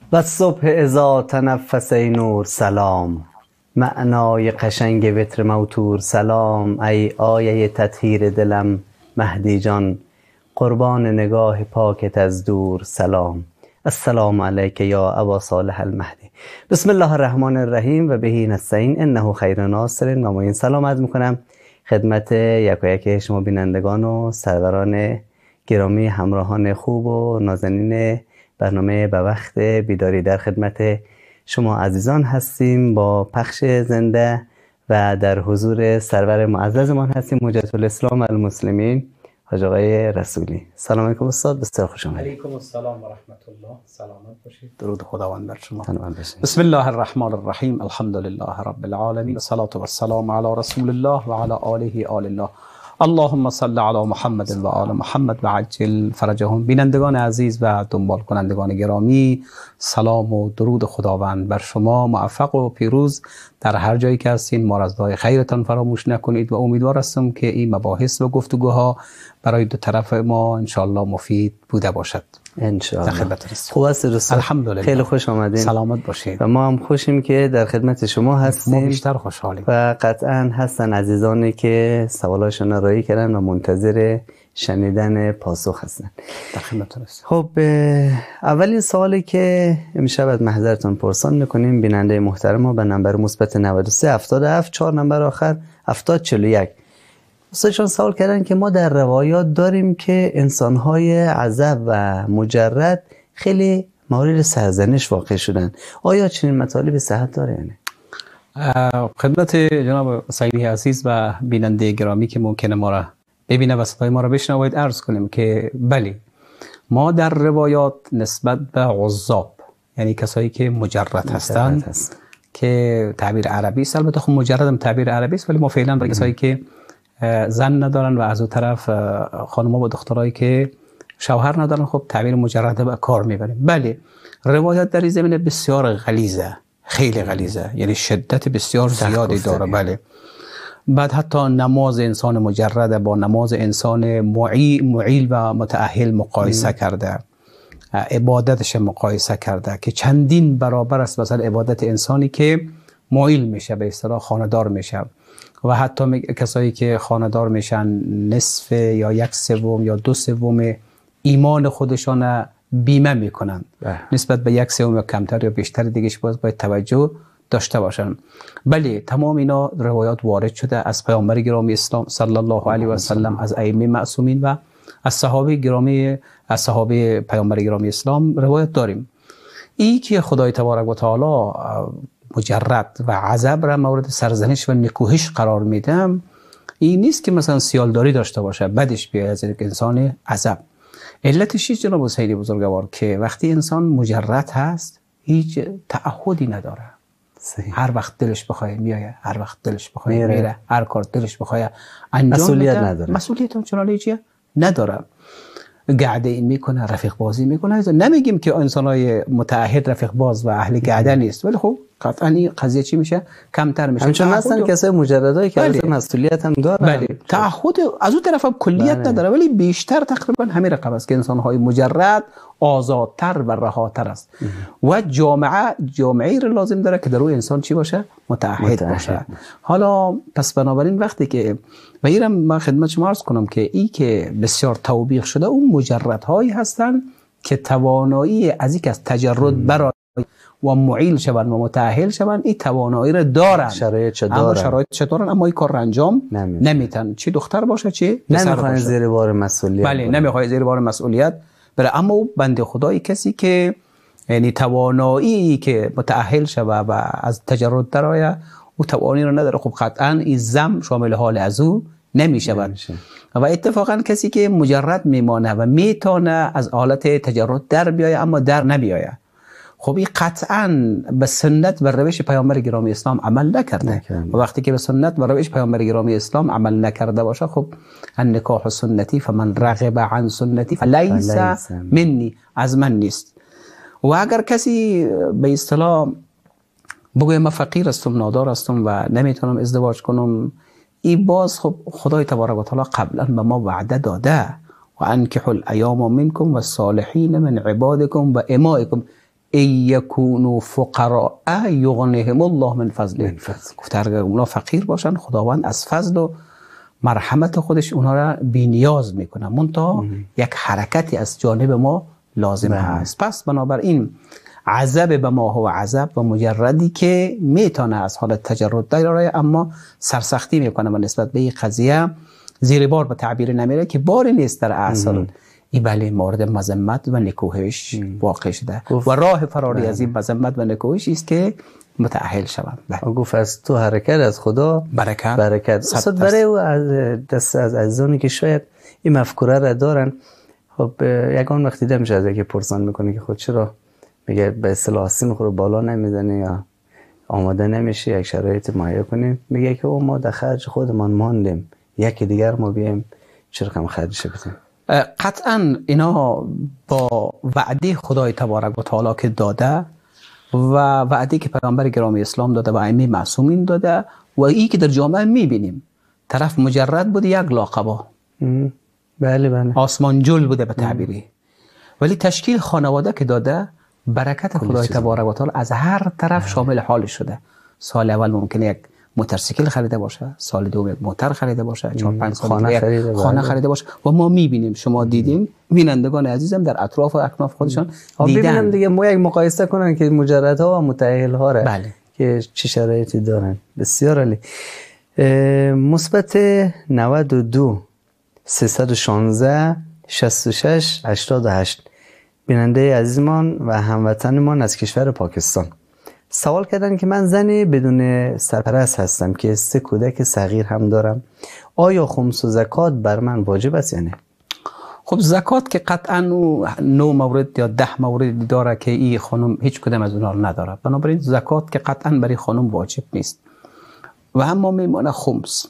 و صبح اذا تنفس ای نور سلام، معنای قشنگ وتر موتور سلام. ای آیه تطهیر دلم مهدی جان، قربان نگاه پاکت از دور سلام. السلام علیک یا ابا صالح المهدی. بسم الله الرحمن الرحیم و بهی نستعین انه خیر ناصر. و ما این سلام عرض میکنم خدمت یک و یک شما بینندگان و سروران گرامی، همراهان خوب و نازنین برنامه به وقت بیداری. در خدمت شما عزیزان هستیم با پخش زنده و در حضور سرور معززمان هستیم حجت الاسلام المسلمین حاج آقای رسولی. سلام علیکم استاد، بسیار خوش آمدید. علیکم السلام و رحمت الله. سلامت باشید. درود خداوند بر شما. بسم الله الرحمن الرحیم. الحمد لله رب العالمین، والصلاة والسلام علی رسول الله و علی آله آل الله. اللهم صل علی محمد و آل محمد و عجل فرجهم. بینندگان عزیز و دنبال کنندگان گرامی، سلام و درود خداوند بر شما. موفق و پیروز در هر جایی که هستین. مارزهای خیرتان فراموش نکنید و امیدوار هستم که این مباحث و گفتگوها برای دو طرف ما انشاءالله مفید بوده باشد. انشاءالله. در خدمت هستم. خوب است دوستان؟ الحمدلله. خیلی خوش آمدین. سلامت باشید. و ما هم خوشیم که در خدمت شما هستیم. ما بیشتر خوشحالیم. و قطعا هستن عزیزانی که سوالاشون را رایی کردن و منتظر شنیدن پاسخ هستن. در خدمت هستم. خب اولین سوالی که امشب از محضرتون پرسان میکنیم بیننده محترم ما به نمبر مثبت 93 77 4 نمبر آخر 7041 استادشان سوال کردن که ما در روایات داریم که انسان‌های عزب و مجرد خیلی مورد سرزنش واقع شدن. آیا چنین مطالبی صحت داره یعنی؟ خدمت جناب سعیدی عزیز و بیننده گرامی که ممکنه ما را ببینه و صدای ما را بشنوه باید عرض کنیم که بله، ما در روایات نسبت به عزاب، یعنی کسایی که مجرد هستند که تعبیر عربی است، البته خب مجرد هم تعبیر عربی است، ولی ما فعلا برای کسایی که زن ندارن و از اون طرف خانم‌ها و دخترایی که شوهر ندارن خب تعبیر مجرد به کار میبریم. بله، روایات در این زمینه بسیار غلیظه، خیلی غلیظه، یعنی شدت بسیار زیادی داره. بله، بعد حتی نماز انسان مجرد با نماز انسان معیل و متأهل مقایسه کرده، عبادتش مقایسه کرده که چندین برابر است مثلا عبادت انسانی که معیل میشه، به اصطلاح خانه‌دار میشه. و حتی کسایی که خانه‌دار میشن نصف یا یک سوم یا دو سوم ایمان خودشان بیمه میکنن نسبت به یک سوم یا کمتر یا بیشتر دیگهش باید توجه داشته باشن. بله، تمام اینا روایات وارد شده از پیامبر گرامی اسلام صلی الله علیه و سلم، از ائمه معصومین و از صحابه گرامی، از صحابه پیامبر گرامی اسلام روایت داریم. این که خدای تبارک و تعالی مجرد و عزب را مورد سرزنش و نکوهش قرار میدم، این نیست که مثلا سیالداری داشته باشه بدش بیاید از یک انسان عزب. علتش چیست جناب سیدی بزرگوار؟ که وقتی انسان مجرد هست هیچ تعهدی نداره. هر وقت دلش بخواد میایه، هر وقت دلش بخواد میره، هر کار دلش بخواد انجام مسئولیت بده. نداره. مسئولیت هم چنانه چیه؟ نداره. گعده این میکنه، رفیق بازی میکنه. نمیگیم که انسانای متعهد رفیق باز و اهل گعده نیست، ولی خب قطعا این قضیه چی میشه؟ کمتر میشه. همچنان هستن کسای مجردایی که بله. مسئولیت هم دارن. بله، تعهد از اون طرف هم کلیت بله. نداره، ولی بیشتر تقریبا همین رقم است که انسانهای مجرد آزادتر و رهاتر است. و جامعه را لازم داره که در اون انسان چی باشه؟ متعهد باشه. حالا پس بنابراین وقتی که و اینم من خدمت شما عرض کنم که این که بسیار توبیخ شده، اون مجردهایی هستن که توانایی از یک از تجرد برای و معیل شوند و متأهل شوند، این توانایی را دارن، شرایطش دارن، اما این کار را انجام نمیتن. چی دختر باشه چی نمیخواد زیر بار مسئولیت. بله، نمیخواد زیر بار مسئولیت بره. اما او بنده خدایی کسی که یعنی توانایی که متأهل شوه و از تجرد درآید، او توانایی را نداره، خب قطعا این زم شامل حال از او نمیشود. و اتفاقا کسی که مجرد میمانه و میتونه از حالت تجرد در بیایه اما در نبیایه، خب این قطعا به سنت و روش پیامبر گرامی اسلام عمل نکرده. و وقتی که به سنت و روش پیامبر گرامی اسلام عمل نکرده باشه، خب النکاح سنتی فمن رغب عن سنتی فلیس منی، از من نیست. و اگر کسی به اصطلاح بگویم من فقیر هستم، نادار هستم و نمیتونم ازدواج کنم، این باز خب خدای تبارک و تعالی قبلا به ما وعده داده و انکحوا الایام منکم و الصالحین من عبادکم و امائکم. ای یکونوا فقراء یغنیهم الله من فضله. گفت اگر اونا فقیر باشن خداوند از فضل و مرحمت خودش اونها را بی‌نیاز میکنه، منتها یک حرکتی از جانب ما لازم هست. پس بنابراین عذب به ما هو عذب و مجردی که میتونه از حالت تجرد داره اما سرسختی میکنه و نسبت به این قضیه زیر بار به تعبیر نمیره که باری نیست در اصل، این بله مورد مذمت و نکوهش واقع شده و راه فراری از این مذمت و نکوهش است که متأهل شوند. گفت از تو حرکت از خدا برکت. اصلا برای او دست از عزیزانی که شاید این مفکوره را دارن، خب یکان وقتی دیده میشه از یکی پرسان میکنه که خود چرا میگه به اصطلاح سیم خود بالا نمیزنه یا آماده نمیشه یک شرایط مهیا کنیم، میگه که او ما در خرج خودمان ماندیم، یکی دیگر ما بیایم چرا کم خرجش بدیم. قطعا اینا با وعده خدای تبارک و تعالی که داده و وعده که پیامبر گرامی اسلام داده و ائمه معصومین داده و این که در جامعه میبینیم، طرف مجرد بوده یک لاقبا، بله آسمان جل بوده به تعبیری، ولی تشکیل خانواده که داده برکت خدای تبارک و تعالی از هر طرف شامل حال شده. سال اول ممکنه یک موتورسیکل خریده باشه، سال دوم یک موتور خریده باشه، 4-5 سال دیگه خانه خریده باشه و ما میبینیم، شما دیدیم، بینندگان عزیزم در اطراف و اکناف خودشان دیدن دیگه. ما یک مقایسه کنن که مجردها و متأهل‌ها را بله. که چه شرایطی دارن. بسیار عالی. مثبت 92 316 66 88 بیننده عزیزمان و هموطنمان از کشور پاکستان سوال کردن که من زنی بدون سرپرست هستم که 3 کودک صغیر هم دارم، آیا خمس و زکات بر من واجب است یا نه؟ خب زکات که قطعا 9 مورد یا 10 مورد داره که این خانم هیچ کدام از اونها نداره، بنابراین زکات که قطعا برای خانم واجب نیست. و اما میمونه خمس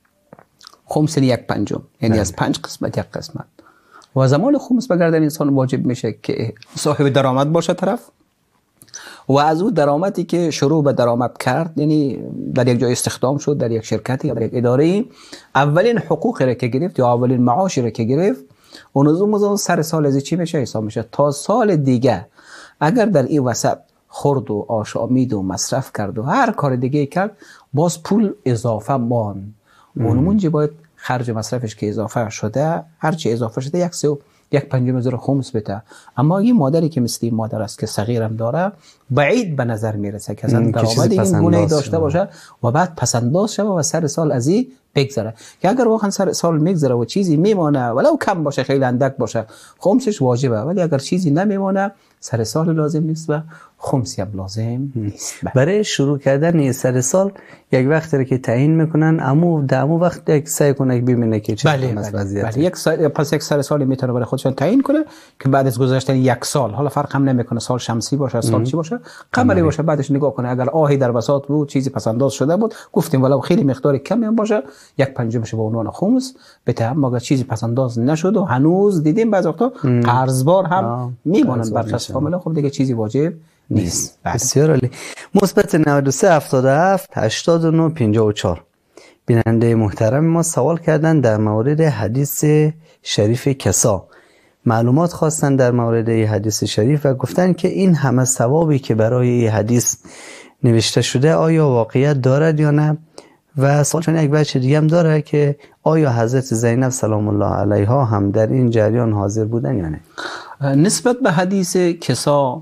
یعنی 1/5، یعنی از 5 قسمت 1 قسمت. و زمان خمس بگردن انسان واجب میشه که صاحب درآمد باشه طرف و از اون درآمدی که شروع به درآمد کرد، یعنی در یک جای استخدام شد، در یک شرکتی یا در یک اداره، اولین حقوقی را که گرفت یا اولین معاشی را که گرفت، اون از سر سال از چی میشه حساب میشه تا سال دیگه. اگر در این وسط خورد و آشامید و مصرف کرد و هر کار دیگه کرد، باز پول اضافه مان، اونمونجا باید خرج مصرفش که اضافه شده، هر چی اضافه شده 1/5 خمس بده. اما این مادری که مثل این مادر است که صغیرم داره، بعید به نظر میرسه که اصلا درآمدی این گونه داشته باشه و بعد پسنداز شه و سر سال از این بگذره. که اگر واقعا سر سال میگذره و چیزی میمانه، ولو کم باشه خیلی اندک باشه، خمسش واجبه، ولی اگر چیزی نمیمانه سر سال لازم نیست و خمسی هم لازم نیست. برای شروع کردن سر سال یک وقتی که تعیین میکنن، امو وقت یک سعی کنه ببینه که چه وضعیت. یک سر سالی میتونه برای خودشون تعیین کنه که بعد از گذشتن 1 سال، حالا فرق هم نمیکنه سال شمسی باشه سال چی باشه، قمری باشه، بعدش نگاه کنه اگر آهی در بساط بود، چیزی پسنداز شده بود، گفتیم ولو خیلی مقدار کمی هم باشه 1/5 به عنوان خمس بده. اما چیزی پسنداز نشد و هنوز دیدیم بعضی وقتا قرضبار هم میمونن برچسب کاملا، خب دیگه چیزی واجب نیست. بسیار عالی. مثبت 93 77 89 54 بیننده محترم ما سوال کردن در مورد حدیث شریف کسا، معلومات خواستن در مورد این حدیث شریف و گفتن که این همه ثوابی که برای این حدیث نوشته شده آیا واقعیت دارد یا نه؟ و سوالشون یک بچه دیگه هم داره که آیا حضرت زینب سلام الله علیها هم در این جریان حاضر بودن یا نه؟ نسبت به حدیث کسا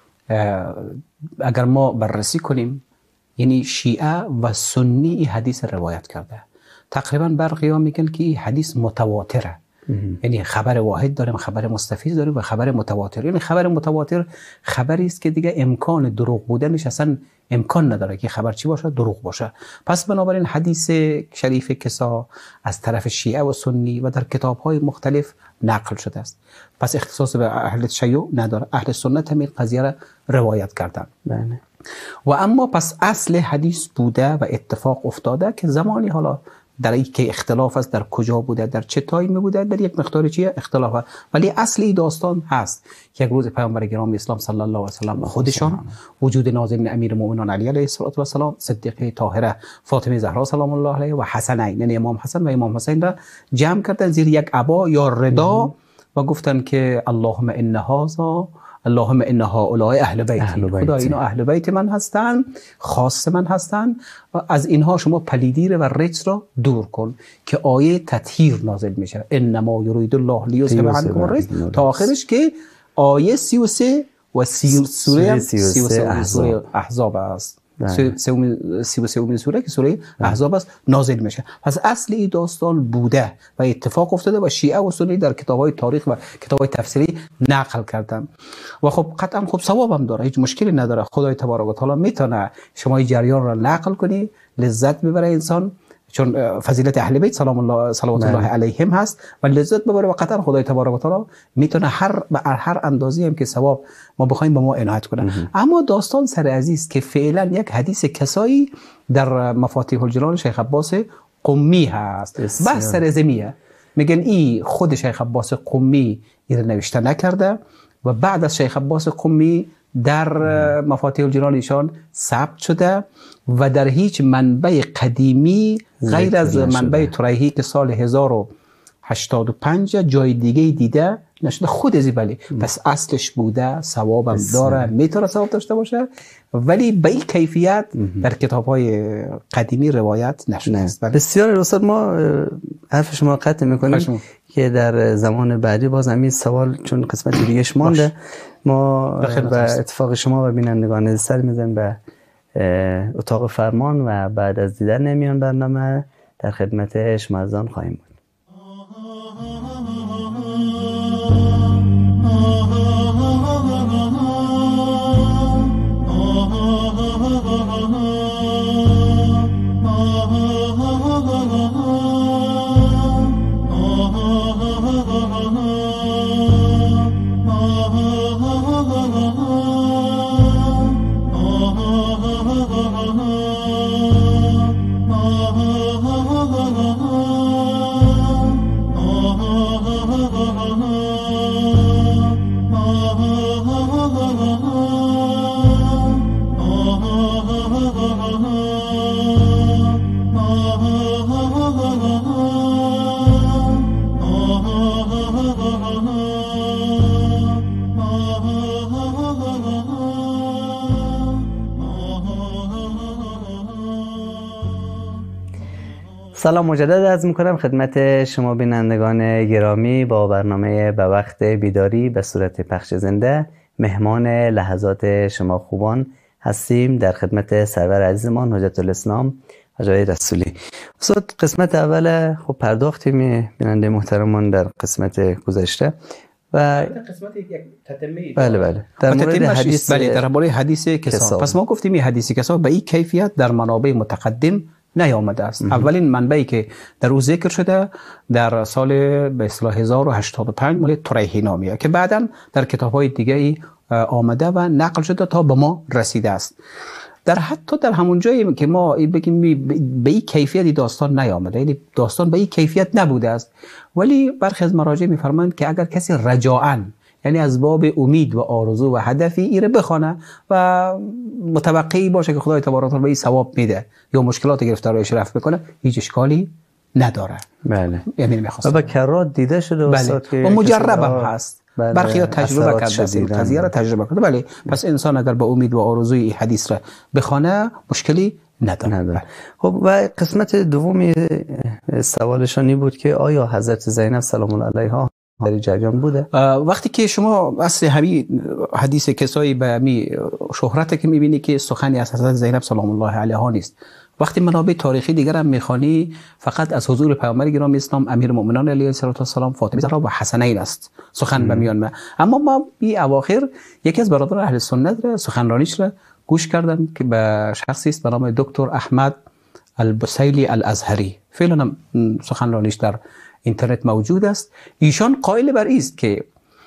اگر ما بررسی کنیم، یعنی شیعه و سنی این حدیث روایت کرده، تقریبا برخی‌ها میگن که این حدیث متواتره، یعنی خبر واحد داریم، خبر مستفیض داریم و خبر متواتر. یعنی خبر متواتر خبری است که دیگه امکان دروغ بودنش اصلا امکان نداره که خبر چی باشه، دروغ باشه. پس بنابراین حدیث شریف کسا از طرف شیعه و سنی و در کتاب‌های مختلف نقل شده است، پس اختصاص به اهل تشیع نداره، اهل سنت هم این قضیه را روایت کردن. بله. و اما پس اصل حدیث بوده و اتفاق افتاده که زمانی، حالا در این که اختلاف است در کجا بوده، در چه تایمی بوده، در یک مقدار چیه اختلاف هست، ولی اصلی داستان هست که یک روز پیامبر گرامی اسلام صلی الله علیه و سلم خودشان، وجود نازل امیر المؤمنین علی علیه السلام، صدیقه طاهره فاطمه زهرا سلام الله علیها و حسنین، یعنی امام حسن و امام حسین را جمع کردن زیر یک عبا یا ردا و گفتن که اللهم ان هذا اللهم ان هؤلاء اهل بیتی، خدا اینا اهل بیت من هستن، خاص من هستن و از اینها شما پلیدی و رجس را دور کن که آیه تطهیر نازل میشه. انما یرید الله لیذهب عنکم الرجس تا آخرش که آیه 33 و سوره 33 احزاب است. 33 سوره که سوره احزاب است نازل میشه. پس اصل این داستان بوده و اتفاق افتاده و شیعه و سنی در کتاب‌های تاریخ و کتاب‌های تفسیری نقل کردن و خب قطعا خب ثواب هم داره، هیچ مشکلی نداره. خدای تبارک و تعالی میتونه شما این جریان را نقل کنی، لذت ببره انسان، چون فضیلت اهل بیت صلوات الله علیهم هست و لذت ببره و قطعا خدای تبارک و تعالی میتونه هر اندازی هم که ثواب ما بخوایم به ما عنایت کنه. اما داستان سر عزیز که فعلا یک حدیث کسایی در مفاتیح الجنان شیخ عباس قمی هست، بحث سر زمیه، میگن این خود شیخ عباس قمی این نوشته نکرده و بعد از شیخ عباس قمی در مفاتیح الجنان ایشان ثبت شده و در هیچ منبع قدیمی غیر از منبع طریحی که سال 1085 جای دیگه دیده نشده خود ازی. ولی پس اصلش بوده، ثوابم داره، میتونه ثواب داشته باشه، ولی به این کیفیت در کتاب‌های قدیمی روایت نشده. بسیار استاد، ما حرف شما قطع میکنیم که در زمان بعدی باز همین سوال چون قسمت دیگه‌اش مانده ما به اتفاق شما و بینندگان سر میزنیم به اتاق فرمان و بعد از دیدن نمیان برنامه در خدمت شما عزیزان خواهیم بود. سلام مجدد عرض میکنم خدمت شما بینندگان گرامی. با برنامه به وقت بیداری به صورت پخش زنده مهمان لحظات شما خوبان هستیم. در خدمت سرور عزیزمان حجت الاسلام حاجی رسولی. استاد قسمت اول خب پرداختیم بیننده محترمان در قسمت گذشته و قسمت یک تتمه بله در مورد حدیث در مورد حدیث کسا. پس ما گفتیم این حدیث کسا به این کیفیت در منابع متقدم نیامده است. اولین منبعی که در او ذکر شده در سال به اصطلاح 1085 مال طریحی نامیه که بعداً در کتاب‌های دیگه ای آمده و نقل شده تا به ما رسیده است. حتی در همون جایی که ما بگیم به این کیفیت داستان نیامده، یعنی داستان به این کیفیت نبوده است، ولی برخی از مراجع می‌فرمایند که اگر کسی رجاءً یعنی از باب امید و آرزو و هدفی ایره بخونه و متوقعی باشه که خدای تبارک و تعالی به این ثواب میده یا مشکلات گرفتاریش رفع بکنه، هیچ اشکالی نداره. بله. یعنی میخواستم و کرات دیده شده استاد که و مجرب هم هست. برخی ها تجربه کرده قضیه را تجربه کرده. بله. پس انسان اگر با امید و آرزوی این حدیث را بخونه مشکلی نداره. خب و قسمت دومی سوالشانی بود که آیا حضرت زینب سلام الله علیها در جریان بوده؟ وقتی که شما اصل همین حدیث کسایی به می شهرت که میبینی که سخنی از حضرت زینب سلام الله علیها نیست، وقتی منابع تاریخی دیگر هم میخوانی فقط از حضور پیامبر گرامی اسلام امیرالمؤمنین علیه السلام فاطمه زهرا و حسنین است سخن به میان. اما ما این اواخر یکی از برادران اهل سنت را سخنرانیش را گوش کردم که به شخصی است به نام دکتر احمد البسیلی الازهری، فعلا سخنرانیش در اینترنت موجود است. ایشان قائل بر است که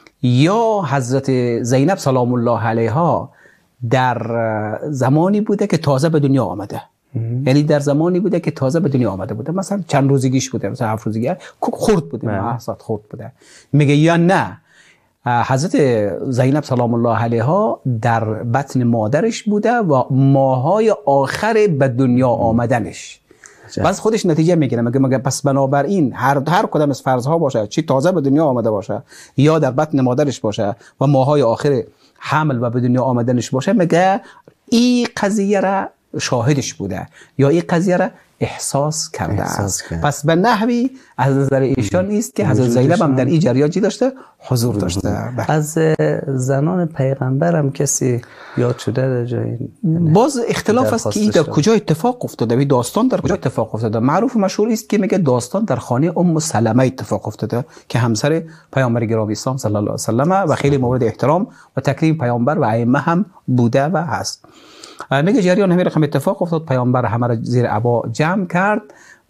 یا حضرت زینب سلام الله علیها در زمانی بوده که تازه به دنیا آمده، یعنی در زمانی بوده که تازه به دنیا آمده بوده، مثلا چند روزگیش بوده، مثلا 7 روزگی خرد بوده، محضات خرد بوده. میگه یا نه حضرت زینب سلام الله علیها در بطن مادرش بوده و ماهای آخر به دنیا آمدنش. بس خودش نتیجه میگیره، مگه پس بنابراین هر کدام از فرضها باشه، چی تازه به دنیا آمده باشه یا در بطن مادرش باشه و ماهای آخر حمل و به دنیا آمدنش باشه، مگه این قضیه را شاهدش بوده یا این قضیه را احساس کرده است. پس به نحوی از نظر ایشان است که حضرت زینب هم در این جریان چی داشته؟ حضور داشته. از زنان پیغمبر هم کسی یاد شده در جایی؟ باز اختلاف است که این در کجا اتفاق افتاده، داستان در کجا اتفاق افتاده. معروف و مشهور است که میگه داستان در خانه ام سلمه اتفاق افتاده که همسر پیامبر گرامی اسلام صلی الله علیه و سلم و خیلی مورد احترام و تکریم پیامبر و ائمه هم بوده و هست. میگه جریان همین رقم اتفاق افتاد، پیامبر همه را زیر عبا جمع کرد.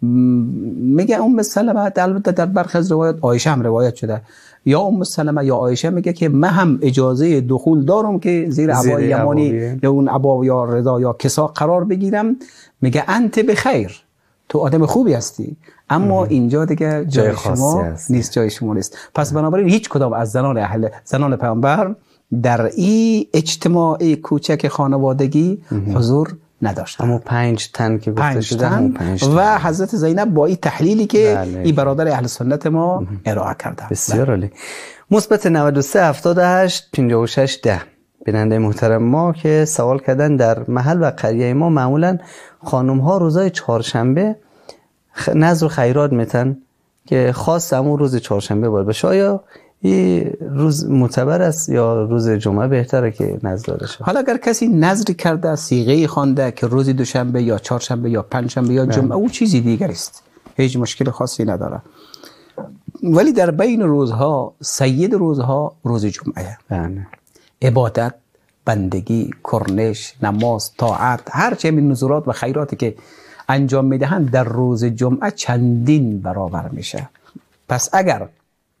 میگه ام سلمه، البته در برخی از روایات عایشه هم روایت شده، یا ام سلمه یا عایشه میگه که من هم اجازه دخول دارم که زیر عبا یمانی یا اون عبا یا رضا یا کسا قرار بگیرم. میگه انت بخیر، تو آدم خوبی هستی، اما اینجا دیگه جای شما نیست، جای شما نیست. پس بنابراین هیچ کدام از زنان پیامبر در این اجتماع کوچک خانوادگی حضور نداشت. اما 5 تن که گفته شده و حضرت زینب با این تحلیلی که این برادر اهل سنت ما ارائه کرده. بسیار عالی. مثبت 93 78 56 10 بیننده محترم ما که سوال کردن در محل و قریه ما معمولا خانم ها روزای چهارشنبه نذر و خیرات میتن که خاص همون روز چهارشنبه باید باشه. آیا این روز معتبر است یا روز جمعه بهتره که نذر داده شه؟ حالا اگر کسی نذر کرده، صیغه خوانده که روز دوشنبه یا چهارشنبه یا پنجشنبه یا جمعه، او چیزی دیگر است، هیچ مشکل خاصی نداره. ولی در بین روزها سید روزها روز جمعه. عبادت، بندگی، کرنش، نماز، طاعت، هر چه من نذورات و خیراتی که انجام میدهند در روز جمعه چندین برابر میشه. پس اگر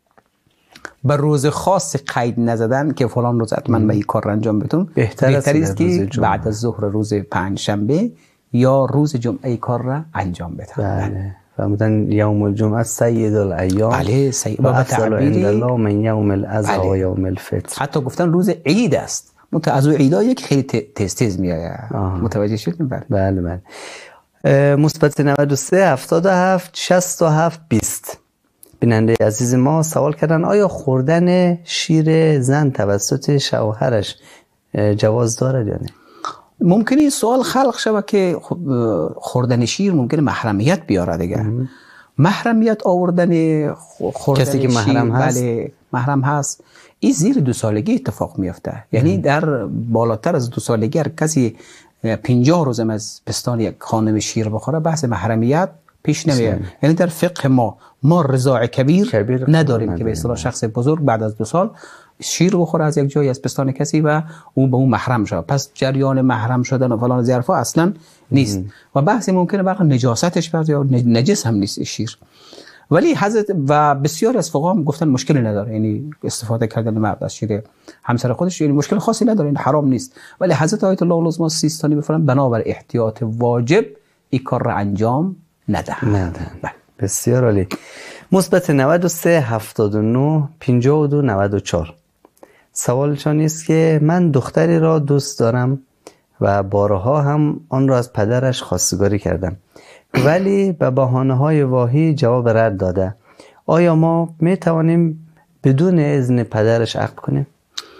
بر روز خاص قید نزدن که فلان روز حتما من این کار را انجام بدم، بهتر است که بعد از ظهر روز پنجشنبه یا روز جمعه کار را انجام بدن. بله. فرمودن یوم الجمعه سید الایام. بله، و به تعبیر من یوم الاضحی و یوم الفطر. حتی گفتن روز عید است. از عیدایی که خیلی تیز میآید. متوجه شدین؟ بله بله. مثبت 93 77 67 20 بیننده عزیز ما سوال کردن آیا خوردن شیر زن توسط شوهرش جواز دارد یا نه؟ ممکنه این سوال خلق شود که خوردن شیر ممکنه محرمیت بیاره دیگه. محرمیت آوردن خوردن کسی که محرم هست؟ بله محرم هست. این زیر 2 سالگی اتفاق میفته. یعنی در بالاتر از 2 سالگی هر کسی 50 روزم از پستان یک خانم شیر بخوره بحث محرمیت پیش نمیاد. یعنی در فقه ما رضاع کبیر نداریم که به اصطلاح شخص بزرگ بعد از 2 سال شیر بخوره از یک جای از پستان کسی و اون به اون محرم شد. پس جریان محرم شدن و فلان ظرفا اصلا نیست. و بحث ممکنه واقعا نجاستش بعد یا نجس هم نیست شیر. ولی حضرت و بسیار از فقها هم گفتن مشکلی نداره، یعنی استفاده کردن مرد از شیر همسر خودش یعنی مشکل خاصی نداره، این حرام نیست. ولی حضرت آیت الله العظما سیستانی بفرمایند بنابر احتیاط واجب این کار را انجام ندهند. بسیار عالی. مثبت 93 79 52 94 سوالشان است که من دختری را دوست دارم و بارها هم آن را از پدرش خواستگاری کردم ولی به بهانه‌های واهی جواب رد داده. آیا ما می توانیم بدون اذن پدرش عقد کنیم؟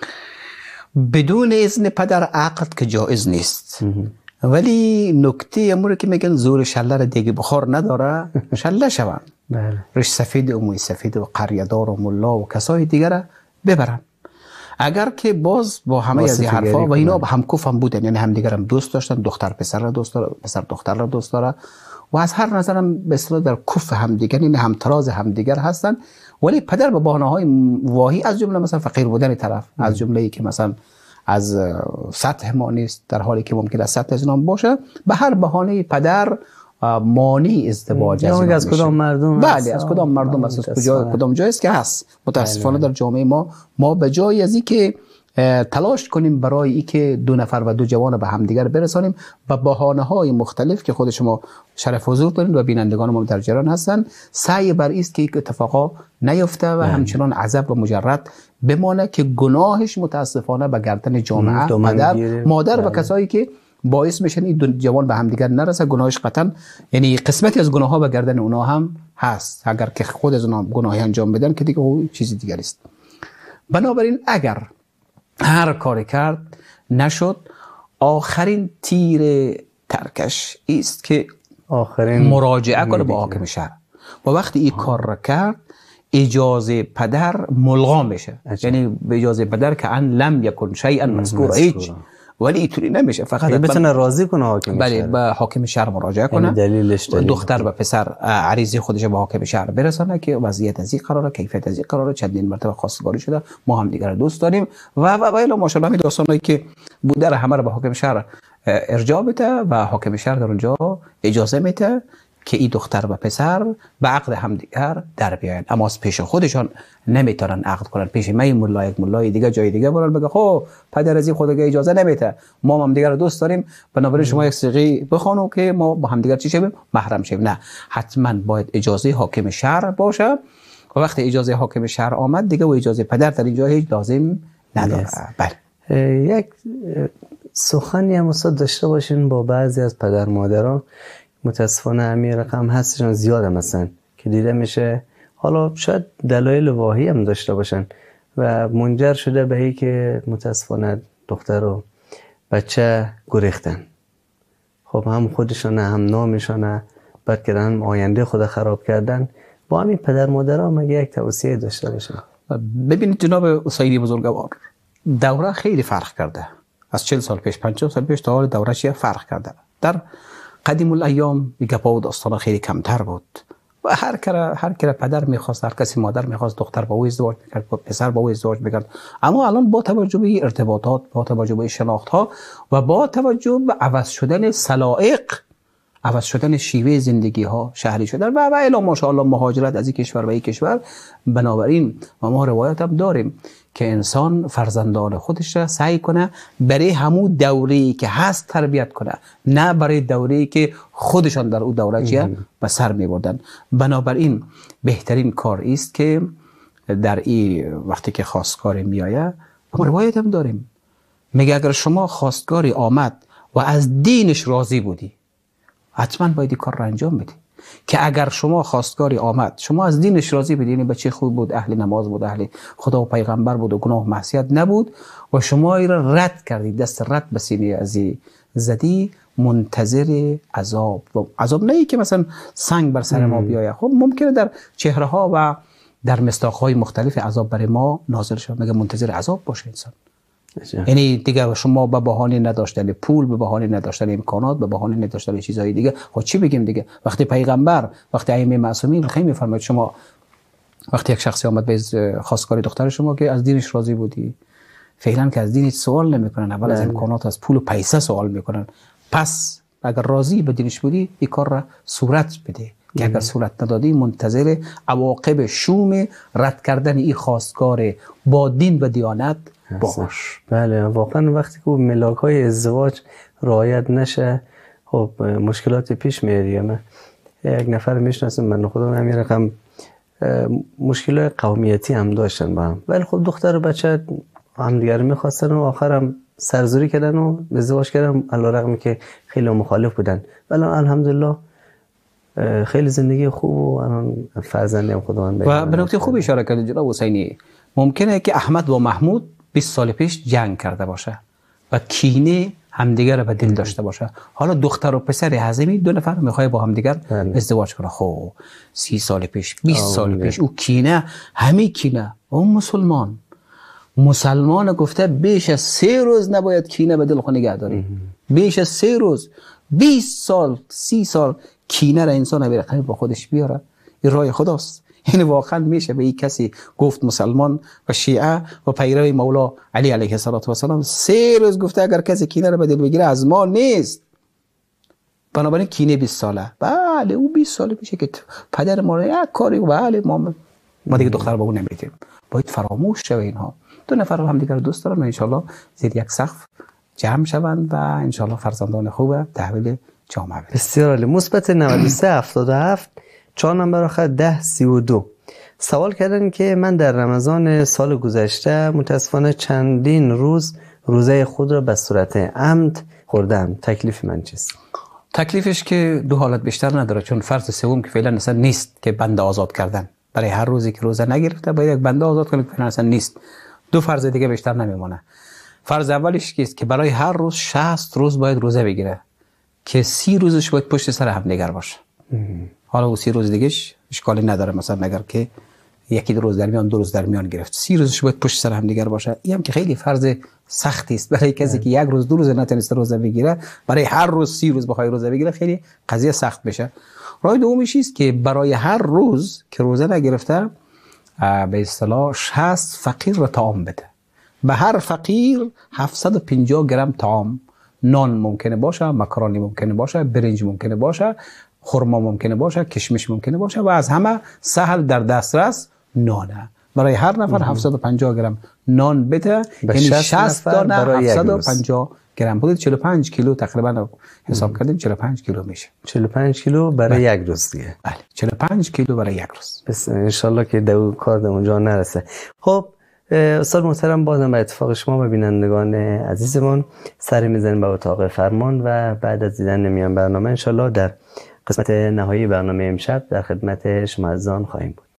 بدون اذن پدر عقد که جایز نیست. ولی نکته امور که میگن زور شله را دیگه بخار نداره، شله شون. بله. رش سفید و موی سفید و قریه‌دار و ملا و کسای دیگر ببرن. اگر که باز با همه از این حرفا و اینا هم کف هم بودن، یعنی هم دیگر هم دوست داشتن، دختر پسر را دوست داره، پسر دختر را دوست داره و از هر نظرم به اصطلاح در کف هم دیگر، یعنی هم تراز هم دیگر هستن. ولی پدر به بهانه‌های واهی از جمله مثلا فقیر بودن طرف، از جمله که مثلا از سطح ما نیست در حالی که ممکن است سطح از نام باشه، به هر بهانه پدر مانع ازدواج از کدام مردم؟ بله از کدام مردم است، کدام جایی است که هست. متاسفانه در جامعه ما به جای از این که تلاش کنیم برای این که 2 نفر و 2 جوان به همدیگر برسانیم و بهانه‌های مختلف که خود شما شرف حضور دارید و بینندگان ما در جریان هستن، سعی بر است که اتفاقا نیفته و همچنان عزب و مجرد بمانه که گناهش متاسفانه به گردن جامعه، مادر و کسایی که باعث میشن این دو جوان به هم دیگر نرسه. گناهش قطعا یعنی قسمتی از گناه ها به گردن اونا هم هست، اگر که خود از اونا گناهی انجام بدن که دیگه او چیزی دیگر است. بنابراین اگر هر کاری کرد نشد، آخرین تیر ترکش است که آخرین مراجعه کنه با حاکم شهر و وقتی این کار را کرد اجازه پدر ملغا میشه. یعنی به اجازه پدر که ان لم یکن شیئا مذکورا، هیچ ولی اینطوری نمیشه، فقط بتونه راضی کنه حاکم بله شهر. به حاکم شهر مراجعه کنه، دلیلش دختر و پسر عریضه خودش به حاکم شهر برسانه که وضعیت از این قراره، کیفیت از این قراره، چندین مرتبه خواستگاری شده، ما هم دیگر دوست داریم و الی ماشاءالله می داستانی که بوده همه رو به حاکم شهر ارجاع بده و حاکم شهر در اونجا اجازه میده که این دختر و پسر به عقد همدیگر در بیاین، اما از پیش خودشان نمیتونن عقد کنن، پیش من مولای دیگه جای دیگه برن بگه خب پدر از این خودگاه اجازه نمیده، ما هم دیگر رو دوست داریم، بنابراین شما یک صیغه بخوانو که ما با هم دیگر چی شیم، محرم شیم. نه، حتما باید اجازه حاکم شهر باشه و وقتی اجازه حاکم شهر آمد دیگه و اجازه پدر در اینجا هیچ لازم نداره. بله. یک سخنی هم استاد داشته باشین با بعضی از پدر مادرها، متاسفانه همین رقم هستشون زیاده مثلا که دیده میشه، حالا شاید دلایل واهی هم داشته باشن و منجر شده به این که متاسفانه دختر و بچه گریختن. خب هم خودشانه هم نامشانه بعد کردن، هم آینده خود خراب کردن. با همین پدر مادرها مگه یک توصیه داشته باشن؟ ببینید جناب اسیدی بزرگوار، دوره خیلی فرق کرده از 40 سال پیش، 50 سال پیش تا حال دوره چیه فرق کرده. در قدیم الایام گپا و داستانا خیلی کمتر بود و هر کره پدر میخواست، هر کسی مادر میخواست دختر با او ازدواج میکرد، پسر با او ازدواج میکرد. اما الان با توجه به ارتباطات، با توجه به شناخت ها و با توجه به عوض شدن سلائق، عوض شدن شیوه زندگی ها، شهری شدن و الی ماشاءالله مهاجرت از این کشور به این کشور، بنابراین ما روایت هم داریم که انسان فرزندان خودش را سعی کنه برای همون دوره‌ای که هست تربیت کنه، نه برای دوره‌ای که خودشان در اون دوره چیه به سر می‌بردن. بنابراین بهترین کار است که در این وقتی که خواستگاری میآید، ما روایت هم داریم میگه اگر شما خواستگاری آمد و از دینش راضی بودی، حتما باید این کار را انجام بدی. که اگر شما خواستگاری آمد شما از دینش راضی بدی، یعنی بچه خوب بود، اهل نماز بود، اهل خدا و پیغمبر بود و گناه و معصیت نبود و شما ای را رد کردی، دست رد به سینه از زدی، منتظر عذاب و عذاب نه ای که مثلا سنگ بر سر ما بیاید. خب ممکنه در چهره ها و در مصداق های مختلف عذاب برای ما نازل شود، مگه منتظر عذاب باشه انسان؟ یعنی دیگه شما به بهانه نداشتن پول، به بهانه نداشتن امکانات، به بهانه نداشتن چیزهای دیگه، خب چی بگیم دیگه؟ وقتی پیغمبر، وقتی ائمه معصومین خیلی میفرماید شما وقتی یک شخصی آمد به خواستگاری دختر شما که از دینش راضی بودی، فعلا که از دینش سوال نمیکنن، اول از امکانات، از پول و پیسه سوال میکنن. پس اگر راضی به دینش بودی این کار را صورت بده، که اگر صورت ندادی منتظر عواقب شوم رد کردن این خواستگار با دین و دیانت باش. بله واقعا وقتی که ملاک های ازدواج رعایت نشه خب مشکلات پیش میاد. من یک نفر میشناسم من خودم همین رقم مشکل قومیتی هم داشتن با هم، ولی خب دختر و بچه هم دیگر میخواستن و آخرم سرزوری کردن و ازدواج کردن، علیرغم که خیلی مخالف بودن، ولی الحمدلله خیلی زندگی خوب و الان فرزندی هم خداوند. و به نکته خوب اشاره کردید جناب حسینی، ممکنه که احمد و محمود 20 سال پیش جنگ کرده باشه و کینه همدیگر به دل داشته باشه، حالا دختر و پسر حزمی دو نفر میخواد با همدیگر ازدواج کنه. خب 30 سال پیش، 20 سال پیش او کینه، همه کینه، اون مسلمان گفته بیش از 3 روز نباید کینه به دل خود نگه داری. بیش از 3 روز، 20 سال 30 سال کینه را انسان به با خودش بیاره، این راه خداست. یعنی واقعا میشه به این کسی گفت مسلمان و شیعه و پیرو مولا علی علیه السلام 3 روز گفته اگر کسی کینه را به دل بگیره از ما نیست. بنابراین کینه 20 ساله، بله او 20 سال میشه که پدر ما یک کاری، بله ما دیگه دختر با اون نمیدیم، باید فراموش شه. اینها دو نفر هم دیگر دوست دارن و انشالله زیر یک سقف جمع شوند و انشالله فرزندان خوب تحویل جامعه بدن. بسیار عالی. مثبت 93 77 4 نمبر آخر 10 32 سوال کردن که من در رمضان سال گذشته متاسفانه چندین روز روزه خود را به صورت عمد خوردم، تکلیف من چیست؟ تکلیفش که دو حالت بیشتر نداره، چون فرض سوم که فعلا اصلا نیست که بنده آزاد کردن. برای هر روزی که روزه نگرفته باید یک بنده آزاد کنه که فعلا اصلا نیست. دو فرض دیگه بیشتر نمیمونه. فرض اولش که برای هر روز 60 روز باید روزه بگیره که 30 روزش باید پشت سر هم دیگر باشه. حالا و 30 روز دیگهش اشکالی نداره، مثلا اگر که یکی دو روز در میان، 2 روز در میان گرفت، 30 روزش باید پشت سر هم دیگر باشه. این هم که خیلی فرض سختی است برای کسی که یک روز 2 روز نتونسته روزه بگیره، برای هر روز 30 روز بخواد روزه بگیره خیلی قضیه سخت بشه. راه دومیش است که برای هر روز که روزه نگرفته به اصطلاح 60 فقیر را طعام بده. به هر فقیر 750 گرم طعام، نان ممکنه باشه، مکرونی ممکنه باشه، برنج ممکنه باشه، خرما ممکنه باشه، کشمش ممکنه باشه و از همه سهل در دسترس نانه. برای هر نفر 750 گرم نان بده، یعنی 60 دانه 750 گرم، حدود 45 کیلو تقریبا حساب کردیم، 45 کیلو میشه. 45 کیلو برای یک روز دیگه. بله 45 کیلو برای یک روز. بس ان شاء الله که دو کار اونجا نرسه. خب استاد محترم، بازم به اتفاق شما و بینندگان عزیزمون سری میزنیم به اتاق فرمان و بعد از دیدن میان برنامه ان شاء الله در قسمت نهایی برنامه امشب در خدمت شما عزیزان خواهیم بود.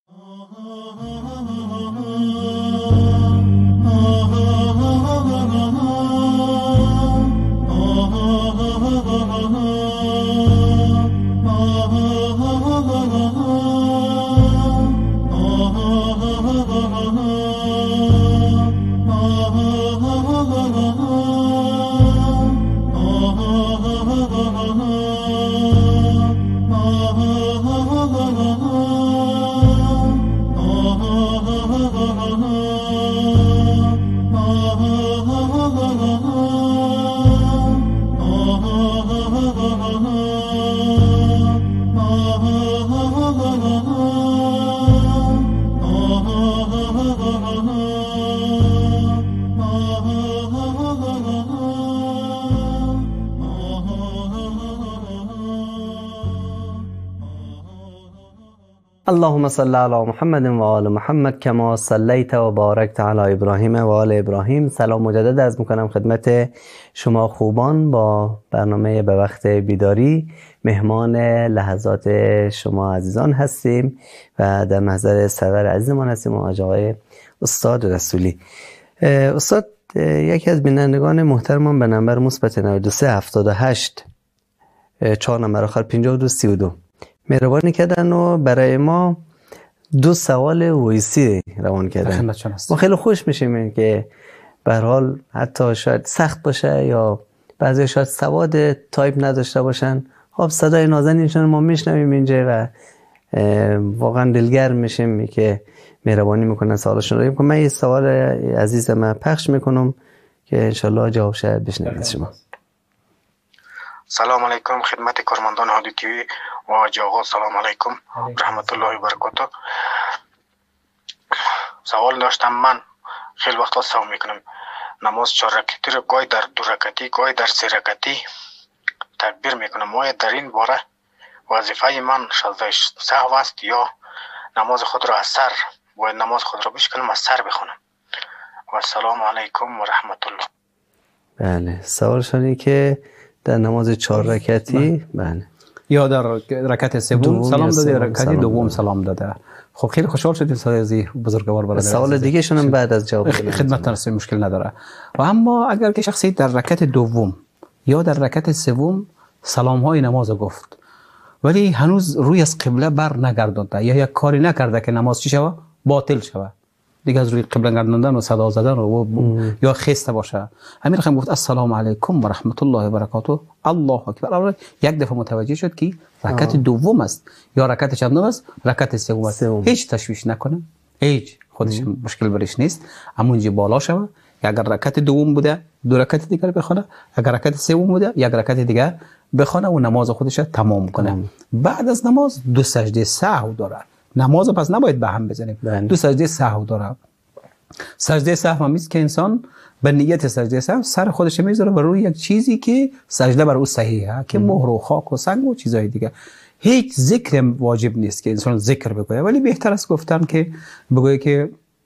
اللهم صل علی محمد و آل محمد کما صلیت و بارکت علی ابراهیم و آل ابراهیم. سلام مجدد عرض میکنم خدمت شما خوبان با برنامه به وقت بیداری. مهمان لحظات شما عزیزان هستیم و در محضر سرور عزیزمان هستیم آقای استاد رسولی. استاد، یکی از بینندگان محترمان به نمبر مثبت 9378 4 نمبر آخر 5232 مهربانی کردن و برای ما 2 سوال وایسی روان کردن. ما خیلی خوش میشیم که به هر حال حتی شاید سخت باشه یا بعضی شاید سواد تایپ نداشته باشن، خب صدای نازنینشون ما میشنویم اینجا و واقعا دلگرم میشیم که مهربانی میکنن سوالشون رو. من یه سوال عزیزم پخش میکنم که انشالله جواب شاید بشنوید شما. سلام علیکم خدمت کارمندان هادی تیوی و حاجی آقا، سلام علیکم رحمت الله و برکاته. سوال داشتم، من خیلی وقتا سوال میکنم نماز 4 رکعتی رو گاهی در 2 رکعتی گاهی در 3 رکعتی تکبیر میکنم. آیا در این باره وظیفه من سهو است یا نماز خود را از سر باید نماز خود را بشکنم از سر بخونم؟ و سلام علیکم و رحمت الله. بله، سوالشان اینه که در نماز 4 رکعتی بله یا در رکعت سوم سلام داده، رکعت دوم سلام داده. خب خیلی خوشحال شدیم سازی بزرگوار برادر. سوال دیگه شونم بعد از جواب خدمت نرسیم، مشکل نداره. و اما اگر که شخصی در رکعت دوم یا در رکعت سوم سلام های نماز گفت ولی هنوز روی از قبله بر نگردانده یا یک کاری نکرده که نماز چی شوه؟ باطل شوه، دیگه از روی قبله گرداندن و صدا زدن و یا خسته باشه، همین رقم گفت السلام علیکم و رحمت الله و برکاته الله اکبر، یک دفعه متوجه شد که رکعت دوم است یا رکعت چندم است؟ رکعت سوم است. هیچ تشویش نکنه، هیچ خودش مشکل برش نیست، همونجا بالا شوه. اگر رکعت دوم بوده 2 رکعت دیگر بخونه، اگر رکعت سوم بوده 1 رکعت دیگر بخونه و نماز خودش تمام کنه. بعد از نماز 2 سجده سهو داره. نماز پس نباید به هم بزنیم. 2 سجده سهو داره. سجده سهو هم است که انسان به نیت سجده سهو سر خودش میذاره بر روی یک چیزی که سجده بر او صحیحه، که مهر و خاک و سنگ و چیزای دیگه. هیچ ذکر واجب نیست که انسان ذکر بگوید، ولی بهتر است گفتن که بگوید که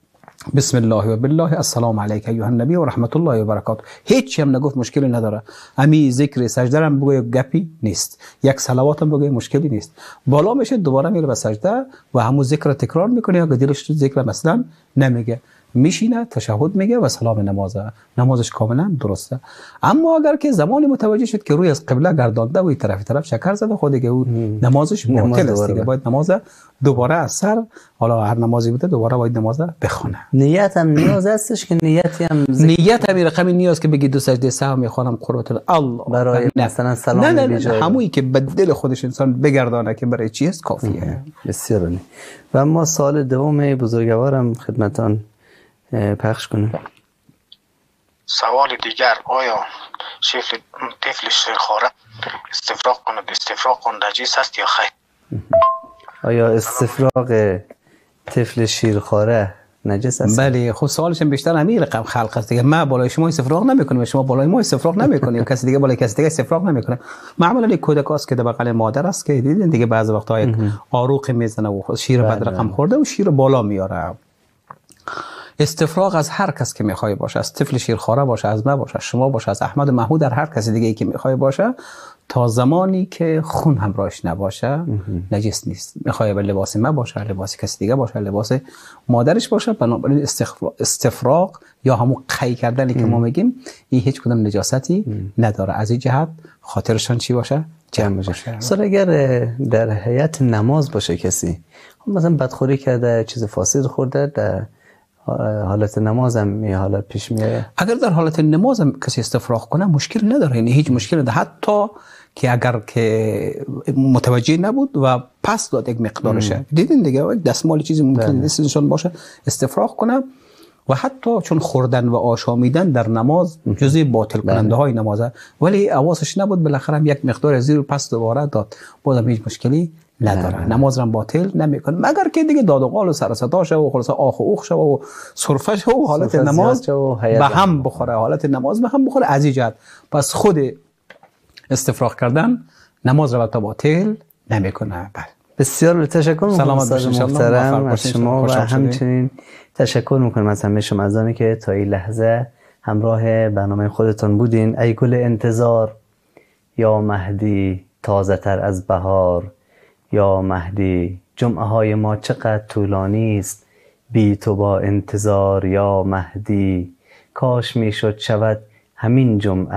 بسم الله و بالله السلام علیک ایها النبی و رحمت الله و برکاته. هیچ هم نگفت مشکلی نداره. امی ذکر سجده هم بگوی گپی نیست، یک صلوات هم بگوی مشکلی نیست. بالا میشه دوباره میره به سجده و همون ذکر تکرار میکنه، یا دلش ذکر مثلا نمیگه، میشینه تشهد میگه و سلام نمازش کاملا درسته. اما اگر که زمانی متوجه شد که روی از قبله گردانده و طرف شکر زده، خود دیگه اون نمازش باطل است دیگه. باید نماز دوباره از سر، حالا هر نمازی بوده دوباره باید نماز بخونه. نیت هم نیاز هستش که نیتی هم نیت هم رقم نیاز که بگی دو سجده سهو میخوانم قربت الله برای مثلا سلام نه همونی که به دل خودش انسان بگردانه که برای چی است کافیه. بسیار عالی. و ما سوال دوم بزرگوارم خدمتان پخش کنیم. سوال دیگر: آیا طفل شیرخواره استفراغ نجیس است یا خیر؟ آیا استفراغ طفل شیرخواره نجس است؟ بله. خب سوالش بیشتر همین رقم خلق است دیگه. ما بالای شما استفراغ نمیکنیم، شما بالای ما استفراغ نمیکنیم، کسی دیگه بالای کسی دیگه استفراغ نمیکنه. معمولا یک کودک است که در بغل مادر است که دیدین دیگه بعضی وقتا یک آروق میزنه و شیر بد رقم خورده و شیر بالا میاره. استفراغ از هر کس که میخوای باشه، از طفل شیرخواره باشه، از ما باشه، شما باشه، از احمد محمود، در هر کسی دیگه ای که میخوای باشه، تا زمانی که خون همراهش نباشه نجس نیست. میخوای به لباس ما باشه، لباس کسی دیگه باشه، لباس مادرش باشه، بنابراین استفراغ یا همون قی کردنی که ما میگیم این هیچ کدام نجاستی نداره. از این جهت خاطرشان چی باشه؟ جمع باشه. سر اگر در هیئت نماز باشه کسی مثلا بدخوری کرده، چیز فاسد خورده، در حالت نماز هم یه حالت پیش میاد. اگر در حالت نماز هم کسی استفراغ کنه مشکل نداره، یعنی هیچ مشکل نداره. حتی که اگر که متوجه نبود و پس داد یک مقدارشه، دیدین دیگه دستمال چیزی ممکن دستشون باشه استفراغ کنه. و حتی چون خوردن و آشامیدن در نماز جزء باطل کننده های نمازه، ولی حواسش نبود، بالاخره هم یک مقدار زیر و پس دوباره داد، بازم هیچ مشکلی نداره. نماز را باطل نمیکنه، مگر که دیگه داد و قال و سر و صدا شه و خلاص آخ و اوخ شه و سرفه شه و حالت نماز به هم بخوره، حالت نماز به هم بخوره. از ایجاد پس خود استفراغ کردن نماز را باطل نمیکنه. بله. بسیار تشکر میکنم استاد محترم از شما و همچنین تشکر میکنم از همه شما عزیزانی که تا این لحظه همراه برنامه خودتان بودین. ای گل انتظار یا مهدی، تازه تر از بهار یا مهدی، جمعه های ما چقدر طولانی است بی تو با انتظار یا مهدی، کاش میشد شود همین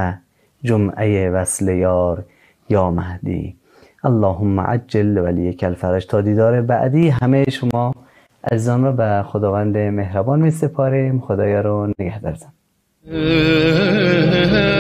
جمعه وصل یار یا مهدی. اللهم عجل ولیک الفرج. تا دیدار بعدی همه شما عزیزان را به خداوند مهربان می سپاریم. خدایا رو نگهدارتان.